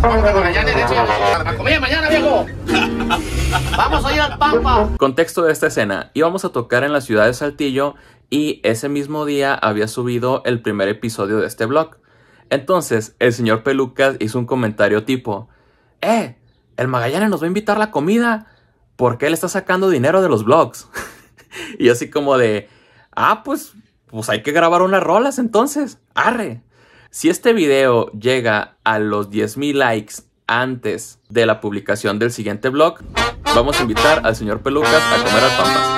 Magallanes, de hecho, a comer mañana, viejo. Vamos a ir al Pampa. Contexto de esta escena: íbamos a tocar en la ciudad de Saltillo y ese mismo día había subido el primer episodio de este vlog. Entonces el señor Pelucas hizo un comentario tipo: el Magallanes nos va a invitar la comida porque él está sacando dinero de los vlogs. Y así como de, pues hay que grabar unas rolas entonces, arre. Si este video llega a los 10,000 likes antes de la publicación del siguiente vlog, vamos a invitar al señor Pelucas a comer al Pampas.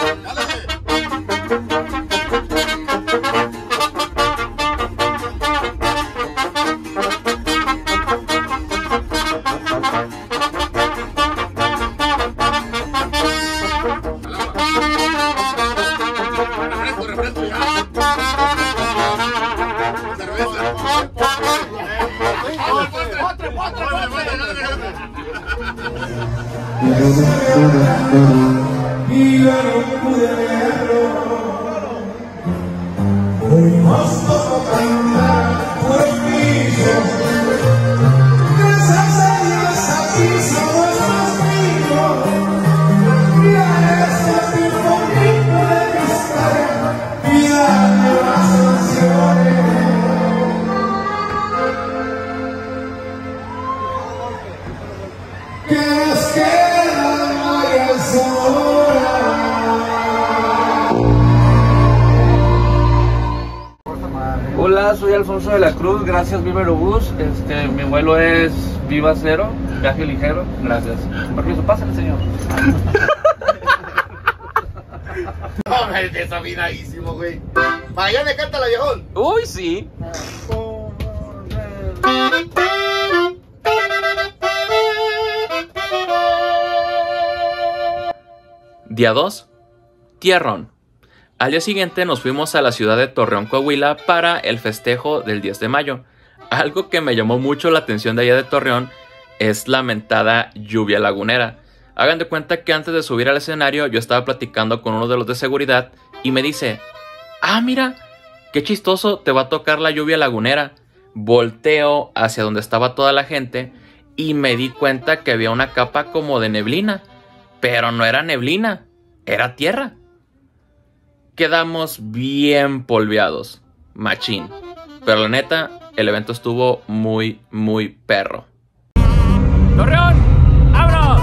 Y yo no pude verlo. Hoy nos toca cantar por el piso. Gracias a Dios aquí somos los amigos. Mira ese tipo de cristal y dame las canciones. Que nos quedan varias horas. Hola, soy Alfonso de la Cruz, gracias Viva Aerobús. Mi vuelo es Viva Cero, viaje ligero, gracias. Con permiso, pásale, señor. No, es desafinadísimo, güey. Magallanes, cántala, viejón. Uy, sí. Día 2. Tierrón. Al día siguiente nos fuimos a la ciudad de Torreón, Coahuila para el festejo del 10 de mayo. Algo que me llamó mucho la atención de allá de Torreón es la mentada lluvia lagunera. Hagan de cuenta que antes de subir al escenario yo estaba platicando con uno de los de seguridad y me dice: mira, qué chistoso, te va a tocar la lluvia lagunera. Volteo hacia donde estaba toda la gente y me di cuenta que había una capa como de neblina. Pero no era neblina, era tierra. Quedamos bien polveados, machín. Pero la neta, el evento estuvo muy, muy perro. ¡Torreón! ¡Abro!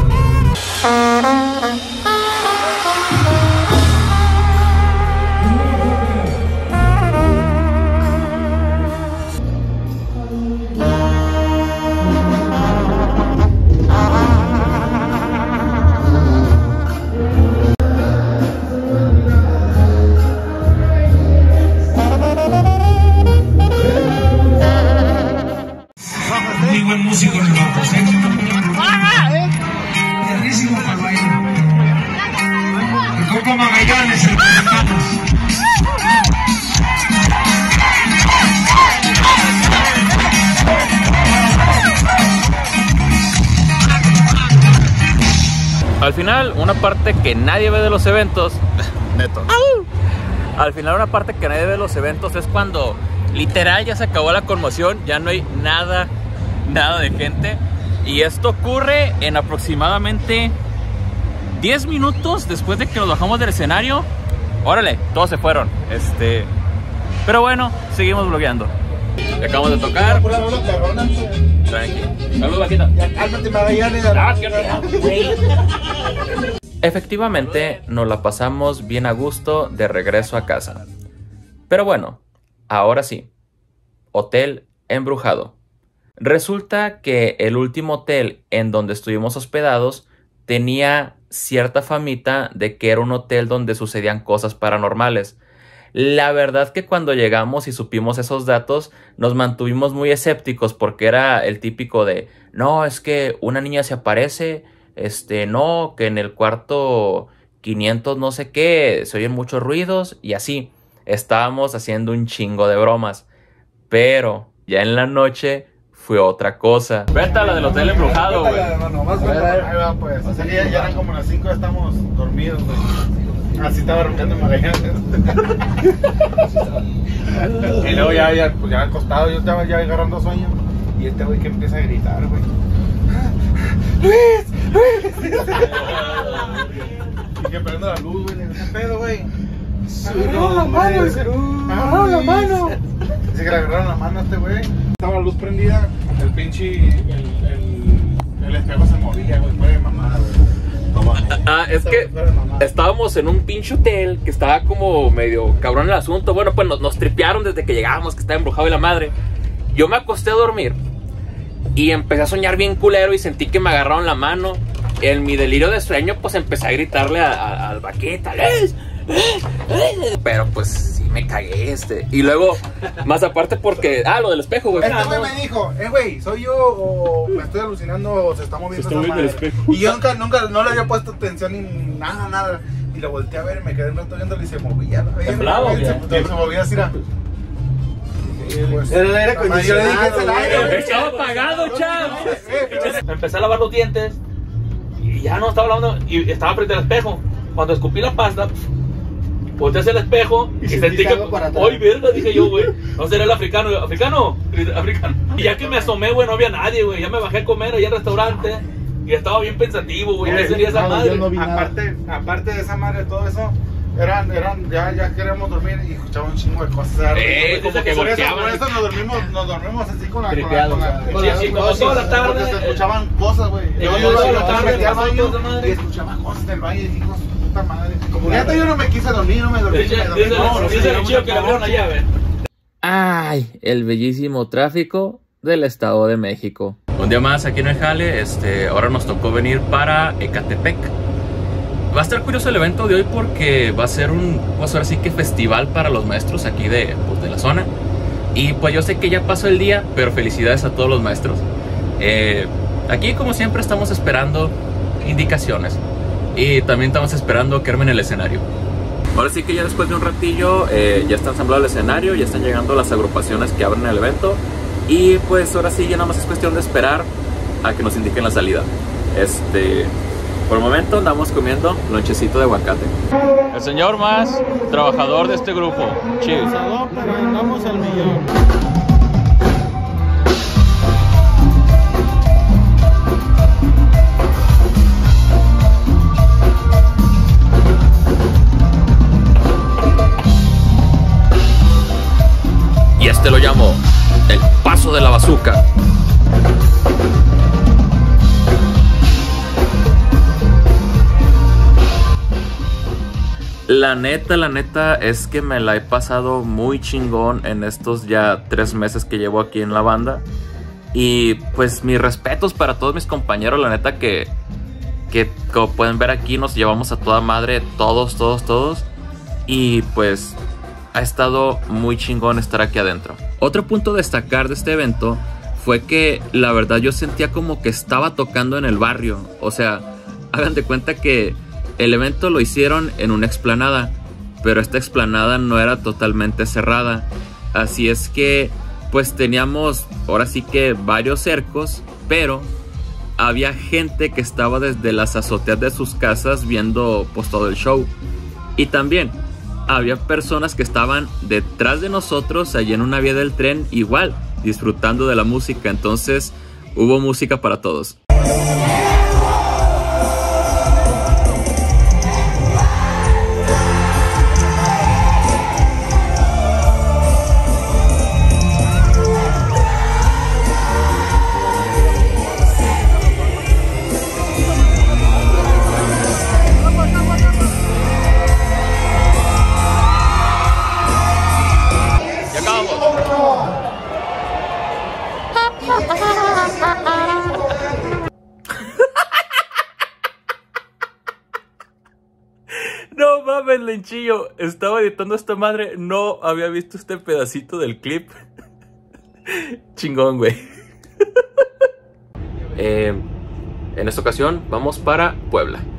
Muy buen músico en el Bajos, Buenísimo para bailar. El compa Magallanes, el Mexicanos. Al final, una parte que nadie ve de los eventos... Neto. Al final, una parte que nadie ve de los eventos es cuando literal ya se acabó la conmoción, ya no hay nada de gente. Y esto ocurre en aproximadamente 10 minutos después de que nos bajamos del escenario. Órale, todos se fueron. Pero bueno, seguimos vlogueando. Acabamos de tocar. Tranqui. Saludos, vaquita. Cálmate, Magallanes. Efectivamente, nos la pasamos bien a gusto de regreso a casa. Pero bueno, ahora sí. Hotel embrujado. Resulta que el último hotel en donde estuvimos hospedados tenía cierta famita de que era un hotel donde sucedían cosas paranormales. La verdad que cuando llegamos y supimos esos datos, nos mantuvimos muy escépticos porque era el típico de: no, es que una niña se aparece, no, que en el cuarto 500 no sé qué, se oyen muchos ruidos y así. Estábamos haciendo un chingo de bromas, pero ya en la noche fue otra cosa. Vete la del hotel embrujado, güey. Ahí va, pues. Ya eran como las 5, ya estamos dormidos, güey. Así estaba roncando en Magallanes. Y luego ya acostado, yo estaba ya agarrando sueño. Y este güey que empieza a gritar, güey. ¡Luis! ¡Luis! Y que prendo la luz, güey. ¿Qué pedo, güey? ¡Agarraron la mano! ¡Agarraron la mano! Dice que le agarraron la mano a este güey. Estaba la luz prendida, el pinche... El espejo se movía, güey. Fue de mamada, güey. Es que estábamos en un pinche hotel que estaba como medio cabrón el asunto. Bueno, pues nos tripearon desde que llegábamos, que estaba embrujado y la madre. Yo me acosté a dormir y empecé a soñar bien culero y sentí que me agarraron la mano. En mi delirio de sueño, pues empecé a gritarle al vaqueta. Pero pues sí me cagué Y luego, más aparte porque... lo del espejo, güey. Este güey me dijo, güey, ¿soy yo o me estoy alucinando o se está moviendo esa madre? El espejo. Y yo nunca no le había puesto atención ni nada. Y lo volteé a ver y me quedé un rato viéndolo y se movía. Se movía así, Era el aire acondicionado. Estaba apagado, chavo. Me empecé a lavar los dientes y ya no estaba lavando y estaba frente al espejo. Cuando escupí la pasta, volteé hacia el espejo y sentí que... ¡Ay, verga! Dije yo, güey. No será el africano. ¡Africano! Y ya que me asomé, güey, no había nadie, güey. Ya me bajé a comer allá al restaurante y estaba bien pensativo, güey. ¿Qué sería esa madre? Aparte de esa madre, todo eso... ya queríamos dormir y escuchaba un chingo de cosas. Como que golpeaban. Por eso nos dormimos así con la... Como toda la tarde. Porque se escuchaban cosas, güey. Yo toda la tarde metí al baño y escuchaba cosas del baño y dije, hijo de su puta madre. Neta, yo no me quise dormir, no me dormí. Dice el chico que le abrieron la llave. Ay, el bellísimo tráfico del Estado de México. Un día más aquí en el jale, ahora nos tocó venir para Ecatepec. Va a estar curioso el evento de hoy porque va a ser pues ahora sí que festival para los maestros aquí de la zona. Y pues yo sé que ya pasó el día, pero felicidades a todos los maestros. Aquí como siempre estamos esperando indicaciones. Y también estamos esperando que armen el escenario. Ahora sí que ya después de un ratillo ya está ensamblado el escenario, ya están llegando las agrupaciones que abren el evento. Y pues ahora sí ya nada más es cuestión de esperar a que nos indiquen la salida. Por el momento andamos comiendo lonchecito de aguacate. El señor más trabajador de este grupo. Cheers. Pero andamos al millón. Y lo llamo el paso de la bazuca. La neta es que me la he pasado muy chingón en estos ya 3 meses que llevo aquí en la banda. Y pues mis respetos para todos mis compañeros, la neta que como pueden ver aquí nos llevamos a toda madre todos. Y pues ha estado muy chingón estar aquí adentro. Otro punto a destacar de este evento fue que la verdad yo sentía como que estaba tocando en el barrio. O sea, hagan de cuenta que el evento lo hicieron en una explanada, pero esta explanada no era totalmente cerrada. Así es que pues teníamos ahora sí que varios cercos, pero había gente que estaba desde las azoteas de sus casas viendo pues todo el show. Y también había personas que estaban detrás de nosotros allí en una vía del tren igual, disfrutando de la música. Entonces hubo música para todos. No mames, Lenchillo, estaba editando esta madre, no había visto este pedacito del clip. Chingón, güey. En esta ocasión vamos para Puebla.